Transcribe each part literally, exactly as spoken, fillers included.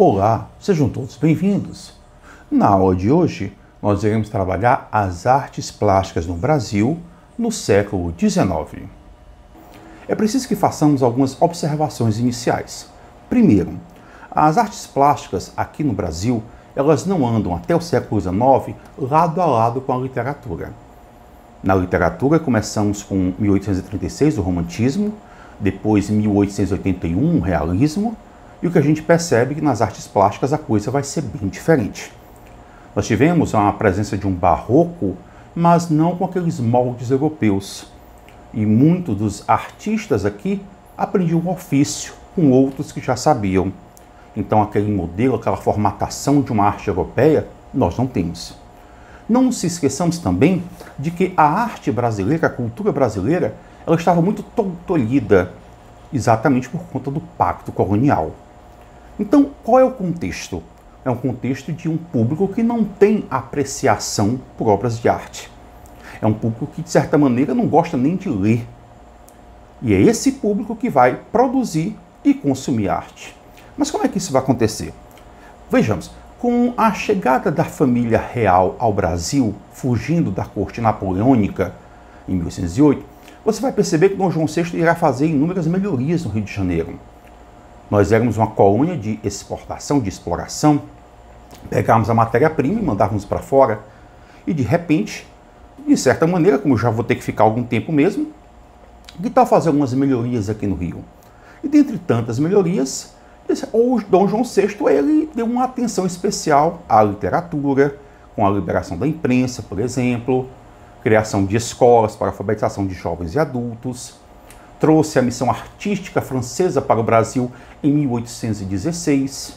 Olá, sejam todos bem-vindos. Na aula de hoje, nós iremos trabalhar as artes plásticas no Brasil no século dezenove. É preciso que façamos algumas observações iniciais. Primeiro, as artes plásticas aqui no Brasil, elas não andam até o século dezenove lado a lado com a literatura. Na literatura, começamos com mil oitocentos e trinta e seis, o Romantismo, depois mil oitocentos e oitenta e um, o Realismo, e o que a gente percebe é que nas artes plásticas a coisa vai ser bem diferente. Nós tivemos a presença de um barroco, mas não com aqueles moldes europeus. E muitos dos artistas aqui aprendiam o ofício com outros que já sabiam. Então aquele modelo, aquela formatação de uma arte europeia, nós não temos. Não se esqueçamos também de que a arte brasileira, a cultura brasileira, ela estava muito tolhida, exatamente por conta do pacto colonial. Então, qual é o contexto? É um contexto de um público que não tem apreciação por obras de arte. É um público que, de certa maneira, não gosta nem de ler. E é esse público que vai produzir e consumir arte. Mas como é que isso vai acontecer? Vejamos, com a chegada da família real ao Brasil, fugindo da corte napoleônica, em mil oitocentos e oito, você vai perceber que Dom João sexto irá fazer inúmeras melhorias no Rio de Janeiro. Nós éramos uma colônia de exportação, de exploração, pegávamos a matéria-prima e mandávamos para fora, e de repente, de certa maneira, como eu já vou ter que ficar algum tempo mesmo, que tal fazer algumas melhorias aqui no Rio? E dentre tantas melhorias, o Dom João sexto ele deu uma atenção especial à literatura, com a liberação da imprensa, por exemplo, criação de escolas para alfabetização de jovens e adultos, trouxe a missão artística francesa para o Brasil em mil oitocentos e dezesseis.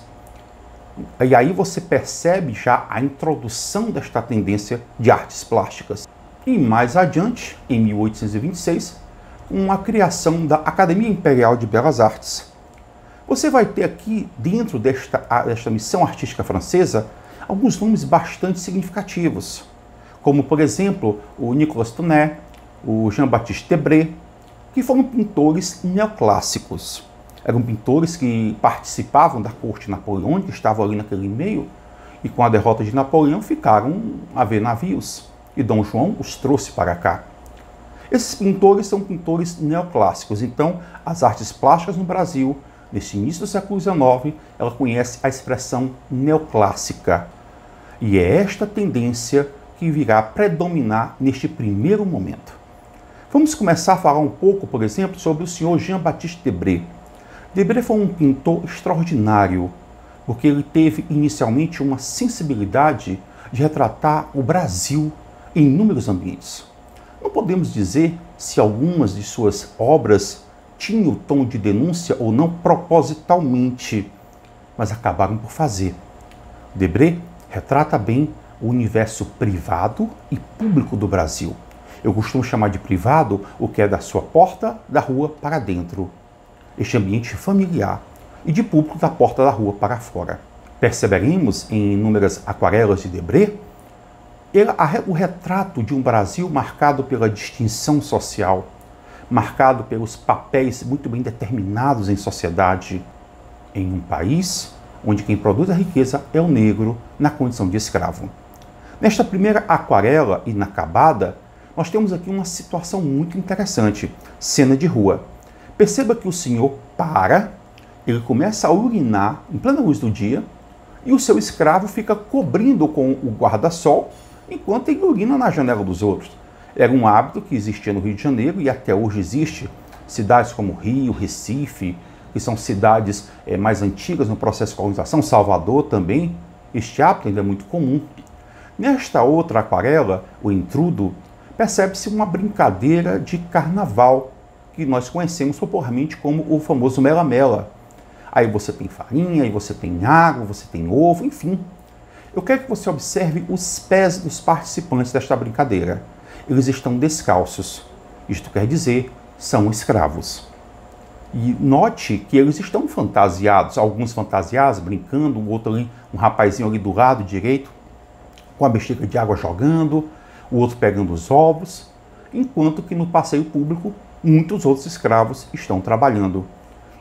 E aí você percebe já a introdução desta tendência de artes plásticas. E mais adiante, em mil oitocentos e vinte e seis, com a criação da Academia Imperial de Belas Artes. Você vai ter aqui, dentro desta, desta missão artística francesa, alguns nomes bastante significativos, como, por exemplo, o Nicolas Tounet, o Jean-Baptiste Debré, que foram pintores neoclássicos. Eram pintores que participavam da corte napoleônica, estavam ali naquele meio, e com a derrota de Napoleão ficaram a ver navios, e Dom João os trouxe para cá. Esses pintores são pintores neoclássicos, então as artes plásticas no Brasil, nesse início do século dezenove, ela conhece a expressão neoclássica. E é esta tendência que virá predominar neste primeiro momento. Vamos começar a falar um pouco, por exemplo, sobre o senhor Jean-Baptiste Debré. Debré foi um pintor extraordinário, porque ele teve inicialmente uma sensibilidade de retratar o Brasil em inúmeros ambientes. Não podemos dizer se algumas de suas obras tinham o tom de denúncia ou não propositalmente, mas acabaram por fazer. Debré retrata bem o universo privado e público do Brasil. Eu costumo chamar de privado o que é da sua porta da rua para dentro, este ambiente familiar, e de público da porta da rua para fora. Perceberemos em inúmeras aquarelas de Debré o retrato de um Brasil marcado pela distinção social, marcado pelos papéis muito bem determinados em sociedade, em um país onde quem produz a riqueza é o negro na condição de escravo. Nesta primeira aquarela inacabada, nós temos aqui uma situação muito interessante, cena de rua. Perceba que o senhor para, ele começa a urinar em plena luz do dia, e o seu escravo fica cobrindo com o guarda-sol, enquanto ele urina na janela dos outros. Era um hábito que existia no Rio de Janeiro e até hoje existe. Cidades como Rio, Recife, que são cidades é, mais antigas no processo de colonização, Salvador também, este hábito ainda é muito comum. Nesta outra aquarela, o intrudo, percebe-se uma brincadeira de carnaval, que nós conhecemos popularmente como o famoso mela-mela. Aí você tem farinha, aí você tem água, você tem ovo, enfim. Eu quero que você observe os pés dos participantes desta brincadeira. Eles estão descalços. Isto quer dizer, são escravos. E note que eles estão fantasiados, alguns fantasiados, brincando, o outro ali, um rapazinho ali do lado direito, com a bexiga de água jogando, o outro pegando os ovos, enquanto que no passeio público muitos outros escravos estão trabalhando.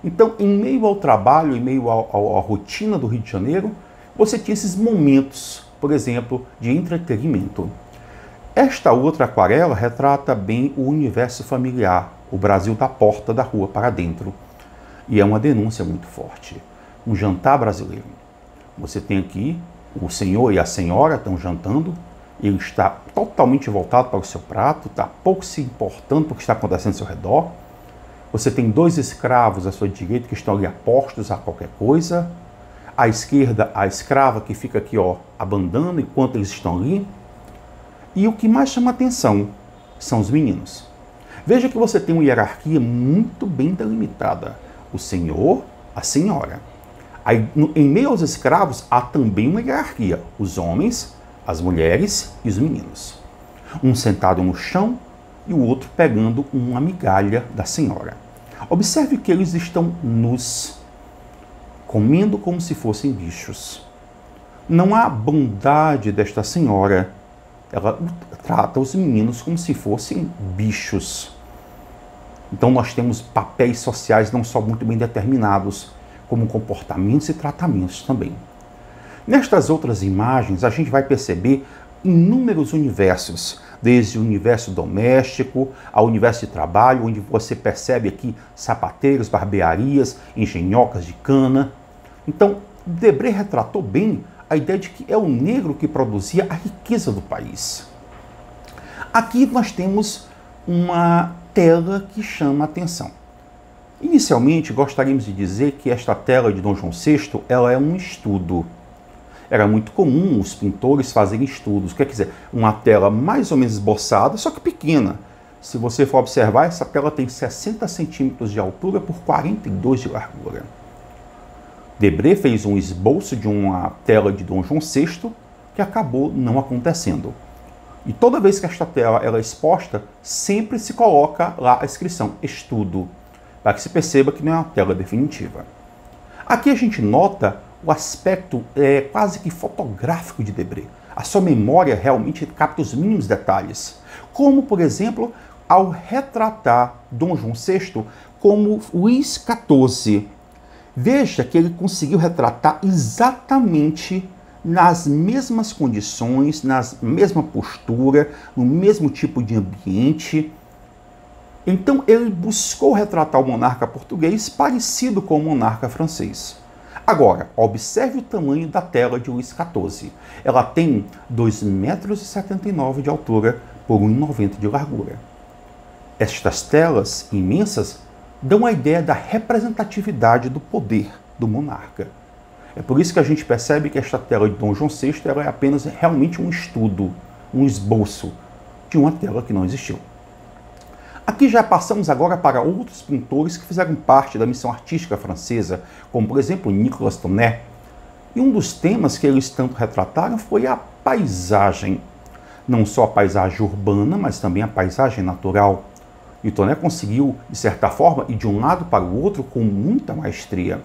Então, em meio ao trabalho, em meio ao, ao, à rotina do Rio de Janeiro, você tinha esses momentos, por exemplo, de entretenimento. Esta outra aquarela retrata bem o universo familiar, o Brasil da porta da rua para dentro. E é uma denúncia muito forte. Um jantar brasileiro. Você tem aqui o senhor e a senhora estão jantando, ele está totalmente voltado para o seu prato, está pouco se importando para o que está acontecendo ao seu redor. Você tem dois escravos à sua direita que estão ali apostos a qualquer coisa. À esquerda, a escrava que fica aqui, ó, abandando enquanto eles estão ali. E o que mais chama atenção são os meninos. Veja que você tem uma hierarquia muito bem delimitada. O senhor, a senhora. Aí, no, em meio aos escravos, há também uma hierarquia. Os homens, as mulheres e os meninos. Um sentado no chão e o outro pegando uma migalha da senhora. Observe que eles estão nus, comendo como se fossem bichos. Não há bondade desta senhora. Ela trata os meninos como se fossem bichos. Então nós temos papéis sociais não só muito bem determinados, como comportamentos e tratamentos também. Nestas outras imagens, a gente vai perceber inúmeros universos, desde o universo doméstico ao universo de trabalho, onde você percebe aqui sapateiros, barbearias, engenhocas de cana. Então, Debré retratou bem a ideia de que é o negro que produzia a riqueza do país. Aqui nós temos uma tela que chama a atenção. Inicialmente, gostaríamos de dizer que esta tela de Dom João sexto ela é um estudo. Era muito comum os pintores fazerem estudos, quer dizer, uma tela mais ou menos esboçada, só que pequena. Se você for observar, essa tela tem sessenta centímetros de altura por quarenta e dois de largura. Debré fez um esboço de uma tela de Dom João sexto que acabou não acontecendo. E toda vez que esta tela ela é exposta, sempre se coloca lá a inscrição estudo, para que se perceba que não é uma tela definitiva. Aqui a gente nota o aspecto é, quase que fotográfico de Debré. A sua memória realmente capta os mínimos detalhes, como, por exemplo, ao retratar Dom João sexto como Luís quatorze. Veja que ele conseguiu retratar exatamente nas mesmas condições, na mesma postura, no mesmo tipo de ambiente. Então ele buscou retratar o monarca português parecido com o monarca francês. Agora, observe o tamanho da tela de Luís quatorze. Ela tem dois metros e setenta e nove de altura por um metro e noventa de largura. Estas telas imensas dão a ideia da representatividade do poder do monarca. É por isso que a gente percebe que esta tela de Dom João sexto ela é apenas realmente um estudo, um esboço de uma tela que não existiu. Aqui já passamos agora para outros pintores que fizeram parte da missão artística francesa, como por exemplo Nicolas Tonnet. E um dos temas que eles tanto retrataram foi a paisagem. Não só a paisagem urbana, mas também a paisagem natural. E Tonnet conseguiu, de certa forma, ir de um lado para o outro com muita maestria.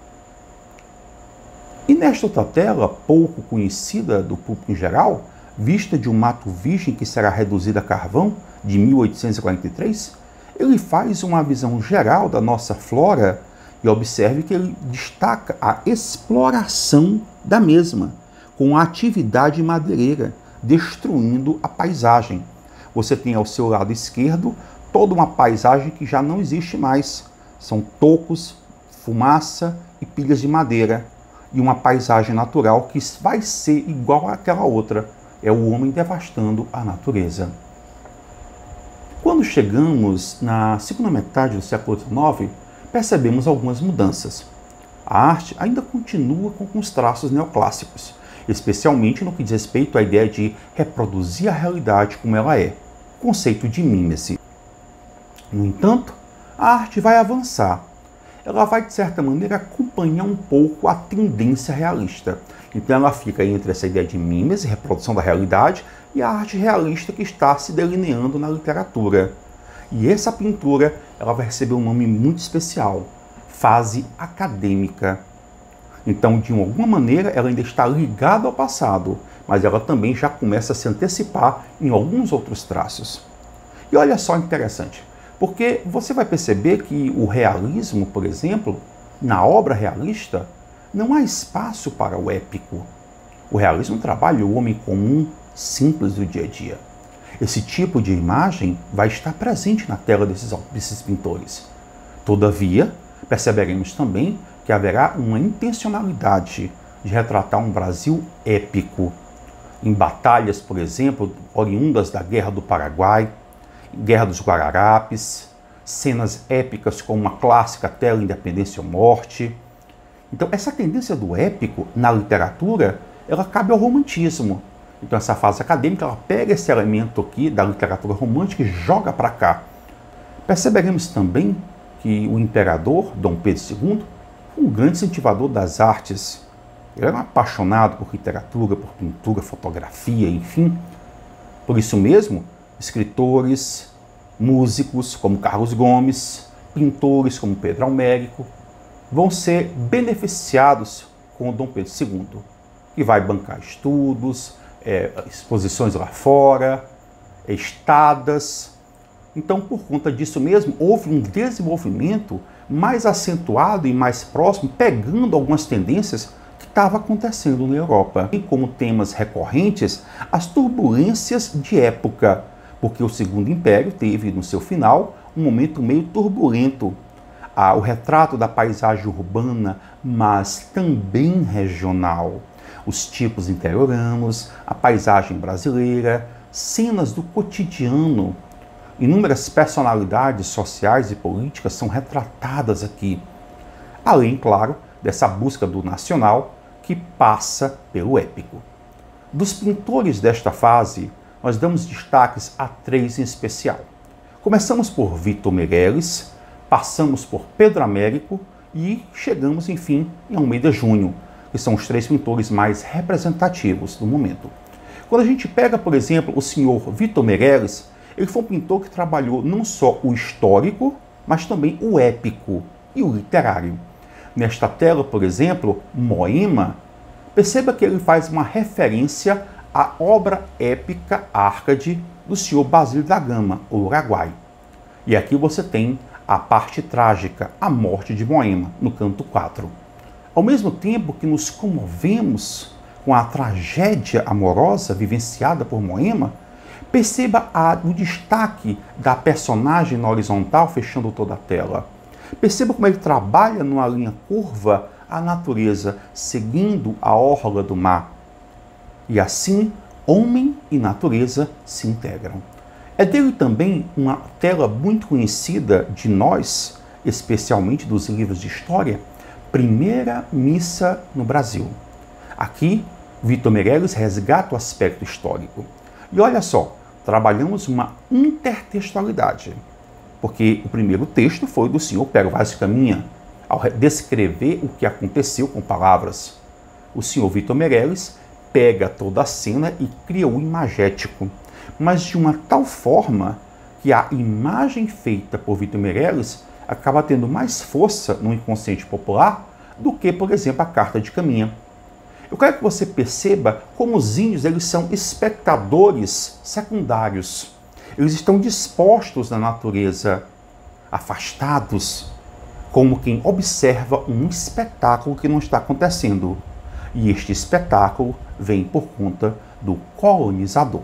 E nesta outra tela, pouco conhecida do público em geral, vista de um mato virgem que será reduzido a carvão, de mil oitocentos e quarenta e três, ele faz uma visão geral da nossa flora e observe que ele destaca a exploração da mesma, com a atividade madeireira, destruindo a paisagem. Você tem ao seu lado esquerdo toda uma paisagem que já não existe mais. São tocos, fumaça e pilhas de madeira. E uma paisagem natural que vai ser igual àquela outra. É o homem devastando a natureza. Quando chegamos na segunda metade do século dezenove, percebemos algumas mudanças. A arte ainda continua com os traços neoclássicos, especialmente no que diz respeito à ideia de reproduzir a realidade como ela é, conceito de mímese. No entanto, a arte vai avançar. Ela vai, de certa maneira, acompanhar um pouco a tendência realista. Então ela fica entre essa ideia de mímese, reprodução da realidade, e a arte realista que está se delineando na literatura. E essa pintura ela vai receber um nome muito especial, fase acadêmica. Então, de alguma maneira, ela ainda está ligada ao passado, mas ela também já começa a se antecipar em alguns outros traços. E olha só interessante, porque você vai perceber que o realismo, por exemplo, Na obra realista, não há espaço para o épico. O realismo trabalha o homem comum, simples do dia a dia. Esse tipo de imagem vai estar presente na tela desses, desses pintores. Todavia, perceberemos também que haverá uma intencionalidade de retratar um Brasil épico, em batalhas, por exemplo, oriundas da Guerra do Paraguai, Guerra dos Guararapes, cenas épicas como uma clássica tela Independência ou Morte. Então, essa tendência do épico na literatura, ela cabe ao romantismo. Então, essa fase acadêmica, ela pega esse elemento aqui da literatura romântica e joga para cá. Perceberemos também que o imperador, Dom Pedro segundo, foi um grande incentivador das artes. Ele era um apaixonado por literatura, por pintura, fotografia, enfim. Por isso mesmo, escritores, músicos como Carlos Gomes, pintores como Pedro Américo, vão ser beneficiados com o Dom Pedro segundo, que vai bancar estudos, é, exposições lá fora, estadas. Então, por conta disso mesmo, houve um desenvolvimento mais acentuado e mais próximo, pegando algumas tendências que estavam acontecendo na Europa. E como temas recorrentes, as turbulências de época, porque o Segundo Império teve, no seu final, um momento meio turbulento. Ah, o retrato da paisagem urbana, mas também regional. Os tipos interioranos, a paisagem brasileira, cenas do cotidiano. Inúmeras personalidades sociais e políticas são retratadas aqui. Além, claro, dessa busca do nacional que passa pelo épico. Dos pintores desta fase, nós damos destaques a três em especial. Começamos por Vitor Meirelles, passamos por Pedro Américo e chegamos, enfim, em Almeida Júnior, que são os três pintores mais representativos do momento. Quando a gente pega, por exemplo, o senhor Vitor Meirelles, ele foi um pintor que trabalhou não só o histórico, mas também o épico e o literário. Nesta tela, por exemplo, Moema, perceba que ele faz uma referência à obra épica Árcade do senhor Basílio da Gama, o Uruguai. E aqui você tem a parte trágica, a morte de Moema, no canto quatro. Ao mesmo tempo que nos comovemos com a tragédia amorosa vivenciada por Moema, perceba a, o destaque da personagem na horizontal, fechando toda a tela. Perceba como ele trabalha numa linha curva a natureza, seguindo a orla do mar. E assim, homem e natureza se integram. É dele também uma tela muito conhecida de nós, especialmente dos livros de história, Primeira Missa no Brasil. Aqui, Vitor Meirelles resgata o aspecto histórico. E olha só, trabalhamos uma intertextualidade, porque o primeiro texto foi do senhor Pero Vaz de Caminha, ao descrever o que aconteceu com palavras. O senhor Vitor Meirelles pega toda a cena e cria o imagético, mas de uma tal forma que a imagem feita por Vitor Meirelles acaba tendo mais força no inconsciente popular do que, por exemplo, a Carta de Caminha. Eu quero que você perceba como os índios eles são espectadores secundários. Eles estão dispostos na natureza, afastados, como quem observa um espetáculo que não está acontecendo. E este espetáculo vem por conta do colonizador.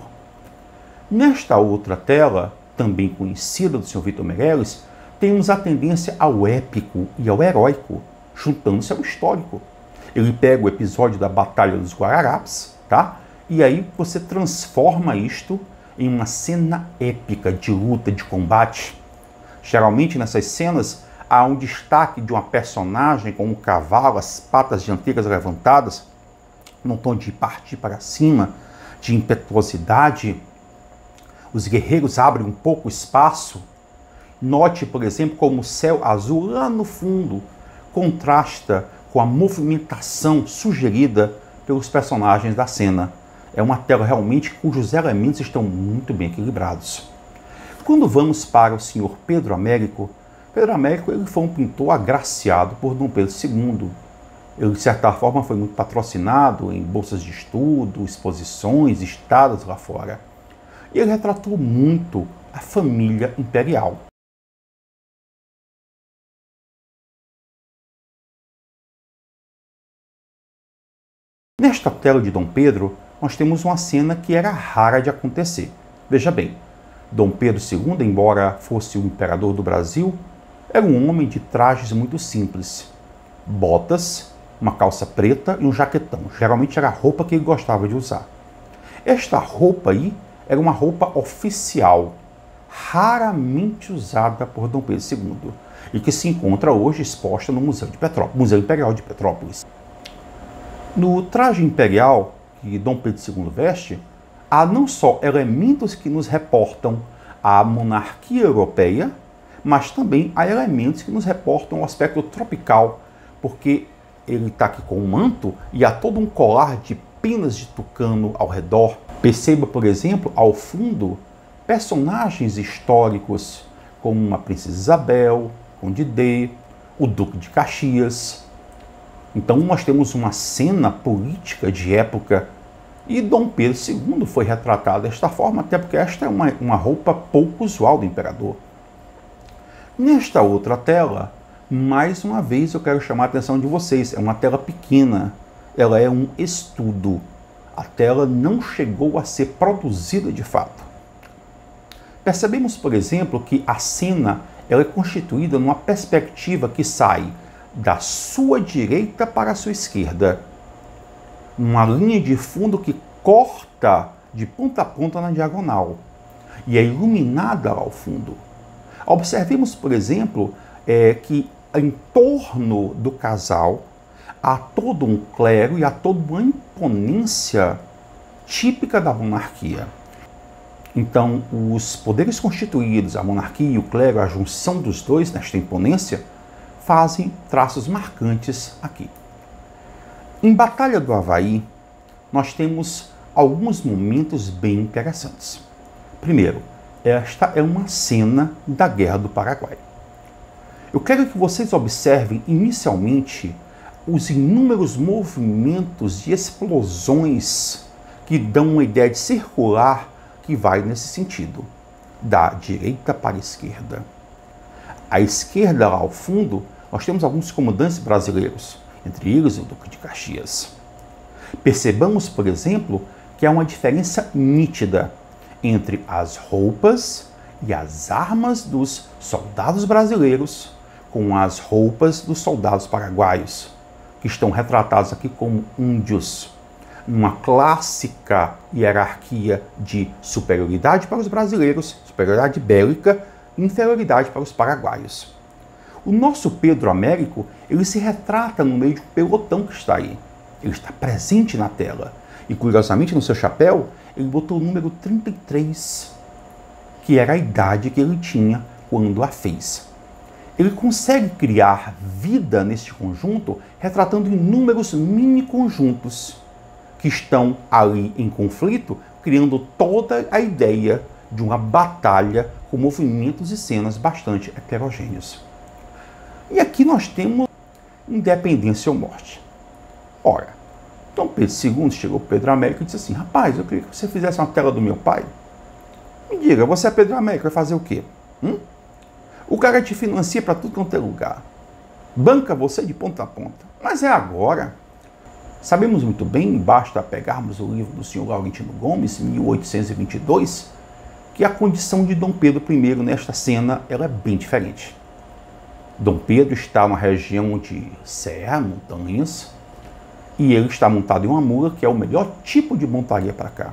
Nesta outra tela, também conhecida do senhor Vitor Meirelles, temos a tendência ao épico e ao heróico, juntando-se ao histórico. Ele pega o episódio da Batalha dos Guararapes, tá? E aí você transforma isto em uma cena épica de luta, de combate. Geralmente nessas cenas há um destaque de uma personagem com um cavalo, as patas dianteiras levantadas, num tom de partir para cima, de impetuosidade. Os guerreiros abrem um pouco o espaço. Note, por exemplo, como o céu azul lá no fundo contrasta com a movimentação sugerida pelos personagens da cena. É uma tela realmente cujos elementos estão muito bem equilibrados. Quando vamos para o senhor Pedro Américo, Pedro Américo ele foi um pintor agraciado por Dom Pedro segundo. Ele, de certa forma, foi muito patrocinado em bolsas de estudo, exposições, estadas lá fora. E ele retratou muito a família imperial. Nesta tela de Dom Pedro, nós temos uma cena que era rara de acontecer. Veja bem, Dom Pedro segundo, embora fosse o imperador do Brasil, era um homem de trajes muito simples. Botas, uma calça preta e um jaquetão. Geralmente era a roupa que ele gostava de usar. Esta roupa aí era uma roupa oficial, raramente usada por Dom Pedro segundo, e que se encontra hoje exposta no Museu de Petrópolis, Museu Imperial de Petrópolis. No traje imperial que Dom Pedro segundo veste, há não só elementos que nos reportam a monarquia europeia, mas também há elementos que nos reportam o aspecto tropical, porque ele está aqui com um manto e há todo um colar de penas de tucano ao redor. Perceba, por exemplo, ao fundo, personagens históricos como a Princesa Isabel, Conde D, o Duque de Caxias. Então nós temos uma cena política de época e Dom Pedro segundo foi retratado desta forma, até porque esta é uma, uma roupa pouco usual do imperador. Nesta outra tela, mais uma vez eu quero chamar a atenção de vocês, é uma tela pequena, ela é um estudo. A tela não chegou a ser produzida de fato. Percebemos, por exemplo, que a cena ela é constituída numa perspectiva que sai da sua direita para a sua esquerda. Uma linha de fundo que corta de ponta a ponta na diagonal e é iluminada ao fundo. Observemos, por exemplo, é, que em torno do casal há todo um clero e há toda uma imponência típica da monarquia. Então, os poderes constituídos, a monarquia e o clero, a junção dos dois nesta imponência, fazem traços marcantes aqui. Em Batalha do Avaí, nós temos alguns momentos bem interessantes. Primeiro, esta é uma cena da Guerra do Paraguai. Eu quero que vocês observem inicialmente os inúmeros movimentos de explosões que dão uma ideia de circular que vai nesse sentido, da direita para a esquerda. À esquerda, lá ao fundo, nós temos alguns comandantes brasileiros, entre eles o Duque de Caxias. Percebamos, por exemplo, que há uma diferença nítida entre as roupas e as armas dos soldados brasileiros com as roupas dos soldados paraguaios, que estão retratados aqui como índios, numa clássica hierarquia de superioridade para os brasileiros, superioridade bélica e inferioridade para os paraguaios. O nosso Pedro Américo, ele se retrata no meio de um pelotão que está aí. Ele está presente na tela. E, curiosamente, no seu chapéu, ele botou o número trinta e três, que era a idade que ele tinha quando a fez. Ele consegue criar vida neste conjunto, retratando inúmeros mini-conjuntos que estão ali em conflito, criando toda a ideia de uma batalha com movimentos e cenas bastante heterogêneos. E aqui nós temos independência ou morte. Ora, Dom Pedro segundo chegou para Pedro Américo e disse assim: rapaz, eu queria que você fizesse uma tela do meu pai. Me diga, você é Pedro Américo, vai fazer o quê? Hum? O cara te financia para tudo quanto é lugar. Banca você de ponta a ponta. Mas é agora. Sabemos muito bem, basta pegarmos o livro do senhor Laurentino Gomes, mil oitocentos e vinte e dois, que a condição de Dom Pedro I nesta cena ela é bem diferente. Dom Pedro está numa região de serra, montanhas, e ele está montado em uma mula, que é o melhor tipo de montaria para cá.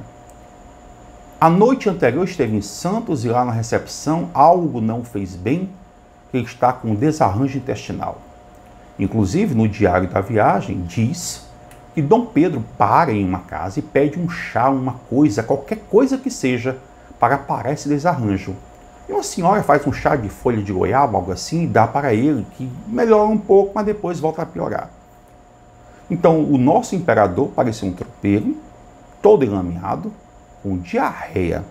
A noite anterior esteve em Santos e lá na recepção algo não fez bem, que ele está com um desarranjo intestinal. Inclusive, no diário da viagem, diz que Dom Pedro para em uma casa e pede um chá, uma coisa, qualquer coisa que seja, para parar esse desarranjo. E uma senhora faz um chá de folha de goiaba, algo assim, e dá para ele, que melhora um pouco, mas depois volta a piorar. Então, o nosso imperador parecia um tropeiro, todo enlameado, com diarreia.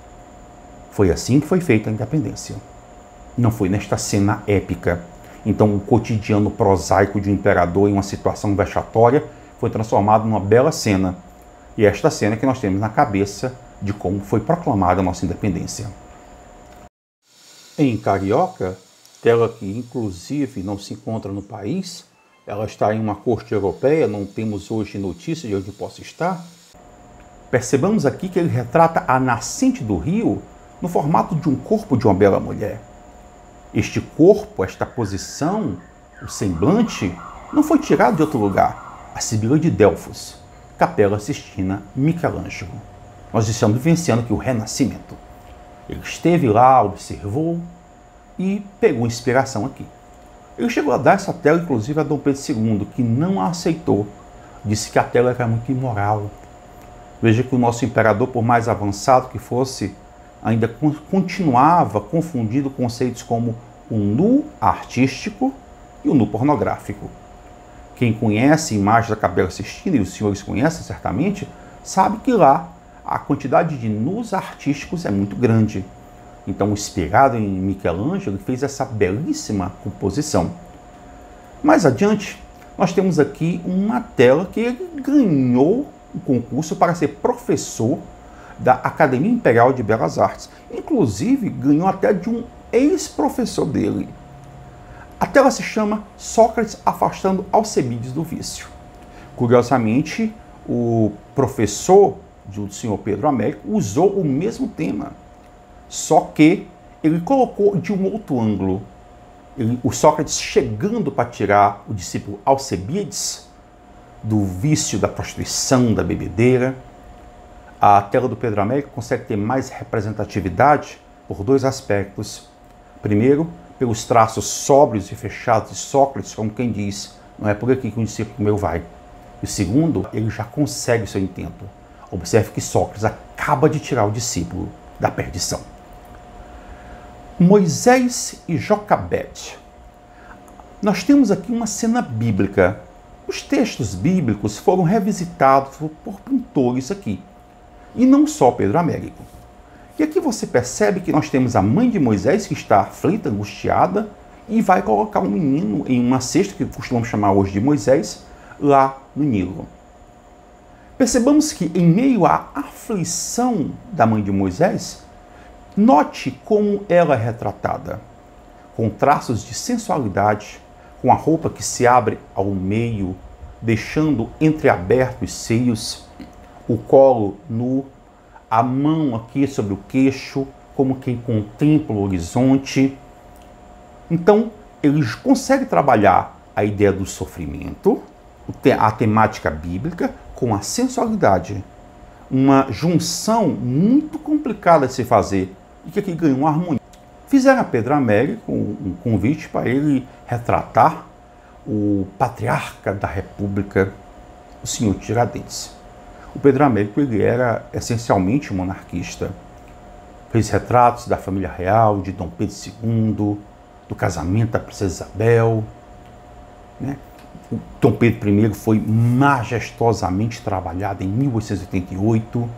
Foi assim que foi feita a independência. Não foi nesta cena épica. Então, o cotidiano prosaico de um imperador em uma situação vexatória foi transformado numa bela cena. E esta cena que nós temos na cabeça de como foi proclamada a nossa independência. Em Carioca, tela que inclusive não se encontra no país, Ela está em uma corte europeia, não temos hoje notícia de onde possa estar. Percebamos aqui que ele retrata a nascente do rio no formato de um corpo de uma bela mulher. Este corpo, esta posição, o semblante, não foi tirado de outro lugar. A Sibila de Delfos, Capela Sistina Michelangelo. Nós estamos vivenciando aqui o Renascimento. Ele esteve lá, observou e pegou inspiração aqui. Ele chegou a dar essa tela, inclusive, a Dom Pedro segundo, que não a aceitou. Disse que a tela era muito imoral. Veja que o nosso imperador, por mais avançado que fosse, ainda continuava confundindo conceitos como o nu artístico e o nu pornográfico. Quem conhece imagens da Capela Sistina, e os senhores conhecem certamente, sabe que lá a quantidade de nus artísticos é muito grande. Então, inspirado em Michelangelo, ele fez essa belíssima composição. Mais adiante, nós temos aqui uma tela que ele ganhou o concurso para ser professor da Academia Imperial de Belas Artes. Inclusive, ganhou até de um ex-professor dele. A tela se chama Sócrates afastando Alcebiades do vício. Curiosamente, o professor do senhor Pedro Américo usou o mesmo tema, só que ele colocou de um outro ângulo. Ele, o Sócrates chegando para tirar o discípulo Alcebiades do vício da prostituição, da bebedeira. A tela do Pedro Américo consegue ter mais representatividade por dois aspectos. Primeiro, pelos traços sóbrios e fechados de Sócrates, como quem diz, não é por aqui que um discípulo meu vai. E segundo, ele já consegue o seu intento. Observe que Sócrates acaba de tirar o discípulo da perdição. Moisés e Joquebede. Nós temos aqui uma cena bíblica. Os textos bíblicos foram revisitados por pintores aqui. E não só Pedro Américo. E aqui você percebe que nós temos a mãe de Moisés, que está aflita, angustiada, e vai colocar um menino em uma cesta, que costumamos chamar hoje de Moisés, lá no Nilo. Percebamos que, em meio à aflição da mãe de Moisés, note como ela é retratada, com traços de sensualidade, com a roupa que se abre ao meio, deixando entreabertos os seios, o colo nu, a mão aqui sobre o queixo, como quem contempla o horizonte. Então, eles conseguem trabalhar a ideia do sofrimento, a temática bíblica, com a sensualidade. Uma junção muito complicada de se fazer e que aqui ganhou uma harmonia. Fizeram a Pedro Américo um convite para ele retratar o patriarca da República, o senhor Tiradentes. O Pedro Américo ele era essencialmente um monarquista. Fez retratos da família real, de Dom Pedro segundo, do casamento da princesa Isabel. Né? O Dom Pedro primeiro foi majestosamente trabalhado em mil oitocentos e oitenta e oito.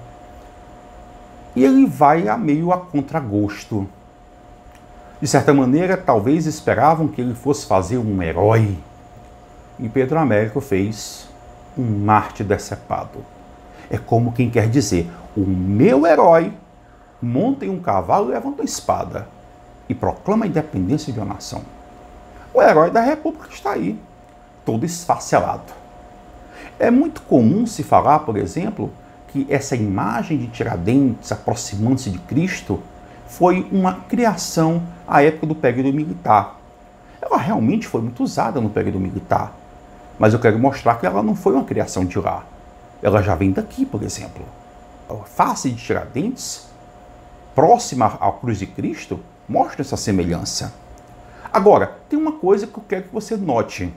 E ele vai a meio a contragosto. De certa maneira, talvez esperavam que ele fosse fazer um herói. E Pedro Américo fez um mártir decepado. É como quem quer dizer, o meu herói monta em um cavalo e levanta uma espada e proclama a independência de uma nação. O herói da República está aí, todo esfacelado. É muito comum se falar, por exemplo, que essa imagem de Tiradentes aproximando-se de Cristo foi uma criação à época do período militar. Ela realmente foi muito usada no período militar, mas eu quero mostrar que ela não foi uma criação de lá. Ela já vem daqui, por exemplo. A face de Tiradentes, próxima à cruz de Cristo, mostra essa semelhança. Agora, tem uma coisa que eu quero que você note.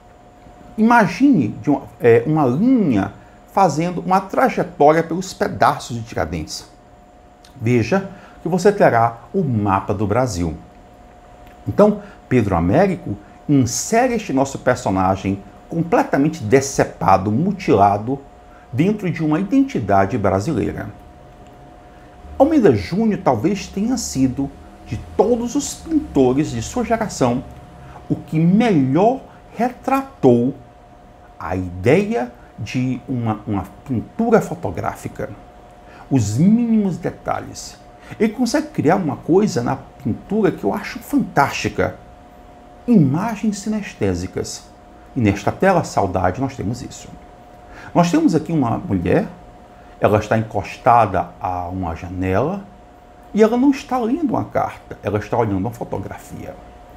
Imagine de uma, é, uma linha fazendo uma trajetória pelos pedaços de Tiradentes. Veja que você terá o mapa do Brasil. Então, Pedro Américo insere este nosso personagem completamente decepado, mutilado, dentro de uma identidade brasileira. Almeida Júnior talvez tenha sido, de todos os pintores de sua geração, o que melhor retratou a ideia de uma, uma pintura fotográfica. Os mínimos detalhes. Ele consegue criar uma coisa na pintura que eu acho fantástica. Imagens sinestésicas. E nesta tela Saudade nós temos isso. Nós temos aqui uma mulher, ela está encostada a uma janela e ela não está lendo uma carta, ela está olhando uma fotografia.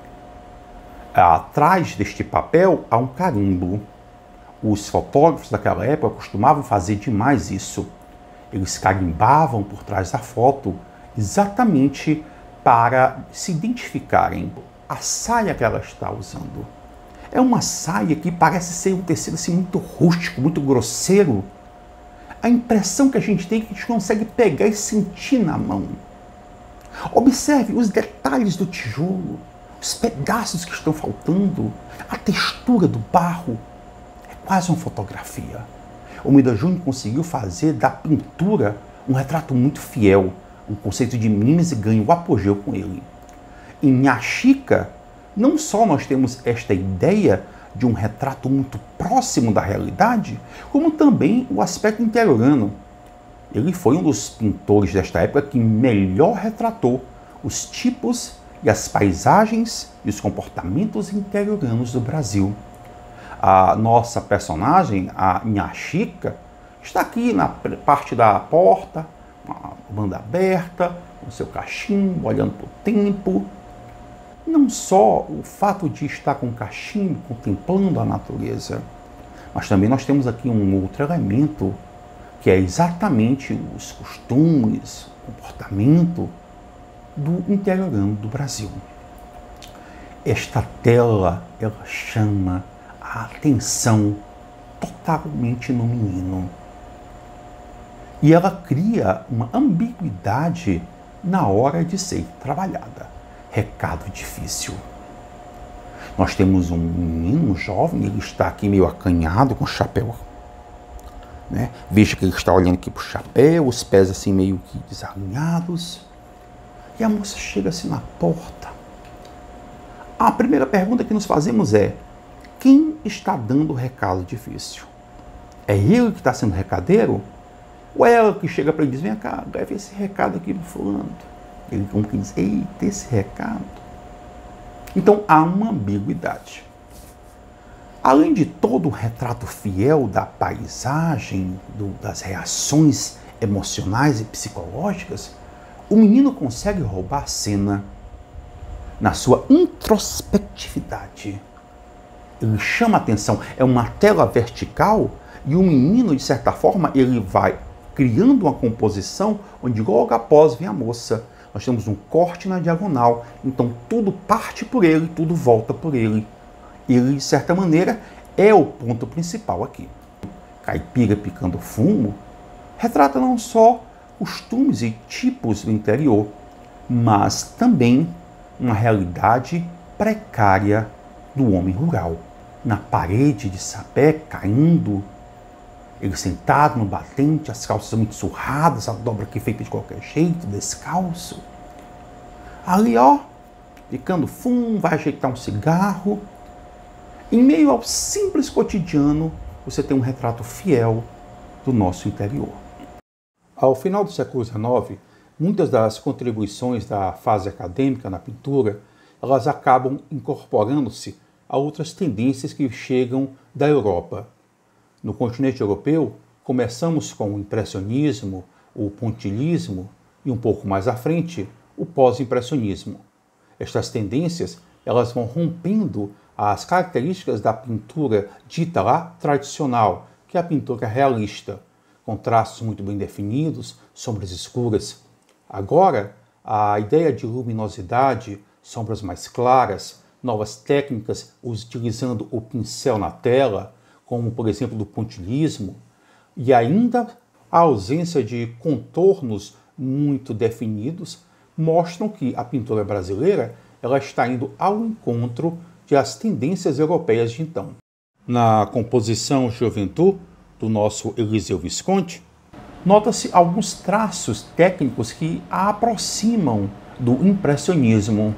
Atrás deste papel há um carimbo. Os fotógrafos daquela época costumavam fazer demais isso. Eles carimbavam por trás da foto exatamente para se identificarem. A saia que ela está usando é uma saia que parece ser um tecido assim, muito rústico, muito grosseiro. A impressão que a gente tem é que a gente consegue pegar e sentir na mão. Observe os detalhes do tijolo, os pedaços que estão faltando, a textura do barro. É quase uma fotografia. O Almeida Júnior conseguiu fazer da pintura um retrato muito fiel. O conceito de mimes ganha o apogeu com ele. Em Minha Chica, não só nós temos esta ideia de um retrato muito próximo da realidade, como também o aspecto interiorano. Ele foi um dos pintores desta época que melhor retratou os tipos e as paisagens e os comportamentos interioranos do Brasil. A nossa personagem, a Minha Chica, está aqui na parte da porta, a banda aberta, com seu cachimbo, olhando para o tempo. Não só o fato de estar com o cachimbo, contemplando a natureza, mas também nós temos aqui um outro elemento, que é exatamente os costumes, o comportamento do interiorano do Brasil. Esta tela, ela chama a atenção totalmente no menino. E ela cria uma ambiguidade na hora de ser trabalhada. Recado difícil. Nós temos um menino, um jovem, ele está aqui meio acanhado com o chapéu. Né? Veja que ele está olhando aqui para o chapéu, os pés assim meio que desalinhados. E a moça chega assim na porta. A primeira pergunta que nos fazemos é: quem está dando o recado difícil? É ele que está sendo recadeiro? Ou é ela que chega para ele e diz: vem cá, leve esse recado aqui para o fulano? Ele como que diz: eita, esse recado. Então há uma ambiguidade. Além de todo o retrato fiel da paisagem, do, das reações emocionais e psicológicas, o menino consegue roubar a cena na sua introspectividade. Ele chama a atenção, é uma tela vertical e o menino, de certa forma, ele vai criando uma composição onde logo após vem a moça. Nós temos um corte na diagonal, então tudo parte por ele, tudo volta por ele. Ele, de certa maneira, é o ponto principal aqui. Caipira picando fumo retrata não só costumes e tipos do interior, mas também uma realidade precária do homem rural. Na parede de sapé, caindo, ele sentado no batente, as calças muito surradas, a dobra aqui feita de qualquer jeito, descalço. Ali, ó, picando fumo, vai ajeitar um cigarro. Em meio ao simples cotidiano, você tem um retrato fiel do nosso interior. Ao final do século dezenove, muitas das contribuições da fase acadêmica na pintura, elas acabam incorporando-se a outras tendências que chegam da Europa. No continente europeu, começamos com o impressionismo, o pontilhismo e um pouco mais à frente, o pós-impressionismo. Estas tendências, elas vão rompendo as características da pintura dita lá tradicional, que é a pintura realista, com traços muito bem definidos, sombras escuras. Agora, a ideia de luminosidade, sombras mais claras, novas técnicas utilizando o pincel na tela, como por exemplo do pontilhismo, e ainda a ausência de contornos muito definidos, mostram que a pintura brasileira ela está indo ao encontro das tendências europeias de então. Na composição Juventude, do nosso Eliseu Visconti, nota-se alguns traços técnicos que a aproximam do impressionismo.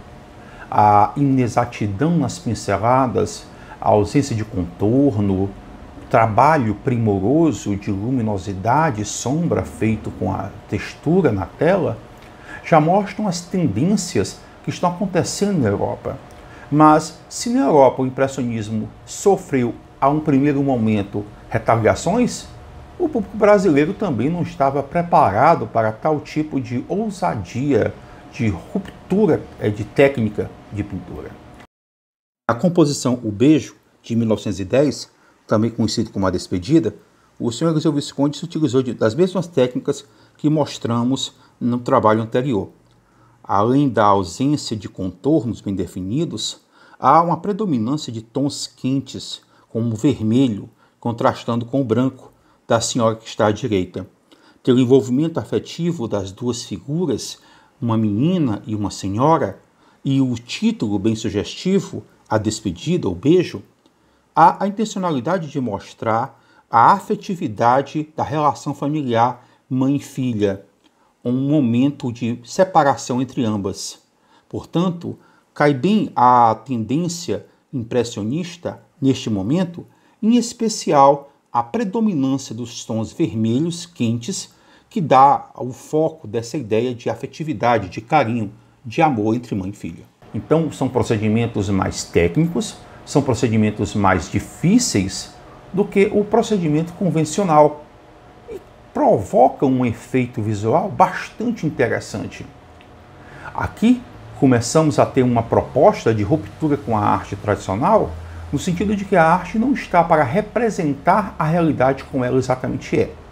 A inexatidão nas pinceladas, a ausência de contorno, o trabalho primoroso de luminosidade e sombra feito com a textura na tela, já mostram as tendências que estão acontecendo na Europa. Mas se na Europa o impressionismo sofreu a um primeiro momento retaliações, o público brasileiro também não estava preparado para tal tipo de ousadia, de ruptura de técnica de pintura. A composição O Beijo, de mil novecentos e dez, também conhecido como A Despedida, o senhor Eliseu Visconde se utilizou de, das mesmas técnicas que mostramos no trabalho anterior. Além da ausência de contornos bem definidos, há uma predominância de tons quentes, como o vermelho, contrastando com o branco da senhora que está à direita. Pelo envolvimento afetivo das duas figuras, uma menina e uma senhora, e o título bem sugestivo, A Despedida, O Beijo, há a intencionalidade de mostrar a afetividade da relação familiar mãe-filha, um momento de separação entre ambas. Portanto, cai bem a tendência impressionista neste momento, em especial a predominância dos tons vermelhos quentes, que dá o foco dessa ideia de afetividade, de carinho, de amor entre mãe e filha. Então, são procedimentos mais técnicos, são procedimentos mais difíceis do que o procedimento convencional e provocam um efeito visual bastante interessante. Aqui começamos a ter uma proposta de ruptura com a arte tradicional, no sentido de que a arte não está para representar a realidade como ela exatamente é.